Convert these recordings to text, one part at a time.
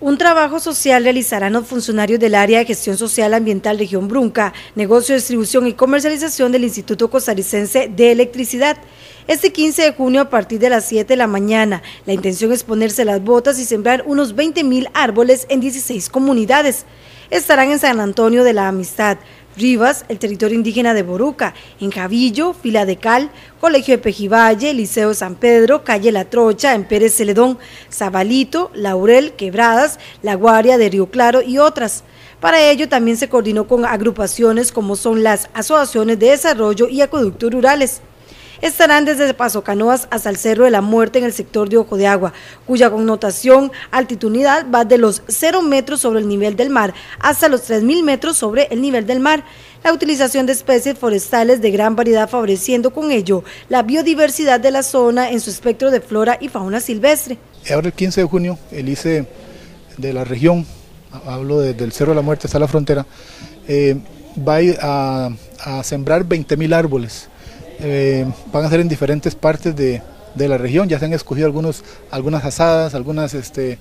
Un trabajo social realizarán los funcionarios del Área de Gestión Social Ambiental Región Brunca, Negocio, Distribución y Comercialización del Instituto Costarricense de Electricidad. Este 15 de junio a partir de las 7 de la mañana, la intención es ponerse las botas y sembrar unos 20.000 árboles en 16 comunidades. Estarán en San Antonio de la Amistad, Rivas, el territorio indígena de Boruca, en Javillo, Fila de Cal, Colegio de Pejivalle, Liceo San Pedro, Calle La Trocha, en Pérez Celedón, Zabalito, Laurel, Quebradas, La Guaria de Río Claro y otras. Para ello también se coordinó con agrupaciones como son las Asociaciones de Desarrollo y Acueductos Rurales. Estarán desde Paso Canoas hasta el Cerro de la Muerte en el sector de Ojo de Agua, cuya connotación altitudinal va de los 0 metros sobre el nivel del mar hasta los 3.000 metros sobre el nivel del mar. La utilización de especies forestales de gran variedad favoreciendo con ello la biodiversidad de la zona en su espectro de flora y fauna silvestre. Ahora el 15 de junio el ICE de la región, hablo del Cerro de la Muerte hasta la frontera, va a ir a sembrar 20.000 árboles. Van a ser en diferentes partes de la región, ya se han escogido algunas asadas, algunos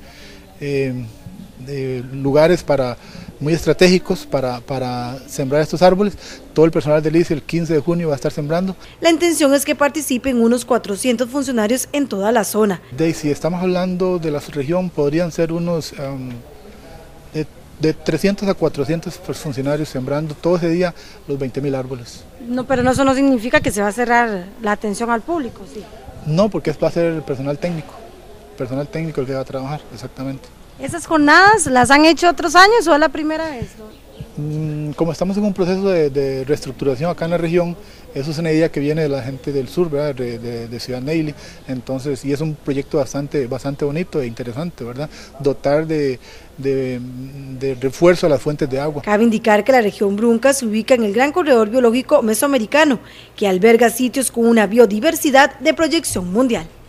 lugares muy estratégicos para sembrar estos árboles. Todo el personal del ICE el 15 de junio va a estar sembrando. La intención es que participen unos 400 funcionarios en toda la zona. Si estamos hablando de la región, podrían ser unos de 300 a 400 funcionarios sembrando todo ese día los 20.000 árboles. No, pero eso no significa que se va a cerrar la atención al público, ¿sí? No, porque va a ser el personal técnico el que va a trabajar, exactamente. ¿Esas jornadas las han hecho otros años o es la primera vez? Como estamos en un proceso de reestructuración acá en la región, eso es una idea que viene de la gente del sur, ¿verdad? de Ciudad Neyli, entonces, y es un proyecto bastante bonito e interesante, ¿verdad? Dotar de refuerzo a las fuentes de agua. Cabe indicar que la región Brunca se ubica en el Gran Corredor Biológico Mesoamericano, que alberga sitios con una biodiversidad de proyección mundial.